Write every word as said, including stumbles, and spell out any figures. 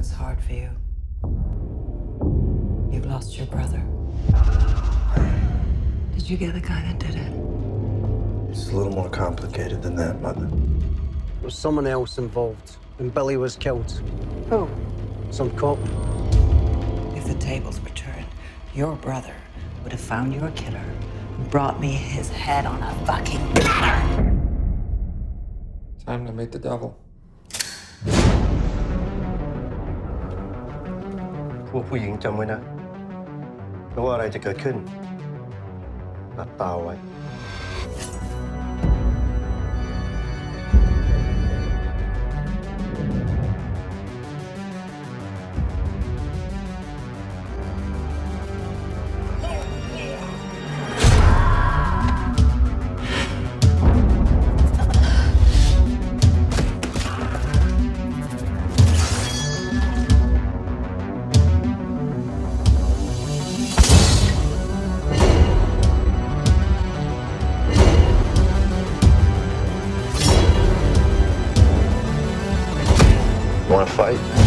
it's hard for you. You've lost your brother. Did you get the guy that did it? It's a little more complicated than that, Mother. There was someone else involved, and Billy was killed. Who? Some cop. If the tables were turned, your brother would have found your killer and brought me his head on a fucking platter. Time to meet the devil. พวกผู้หญิงจำไว้นะไม่ว่าอะไรจะเกิดขึ้นหลับตาไว้ Want to fight?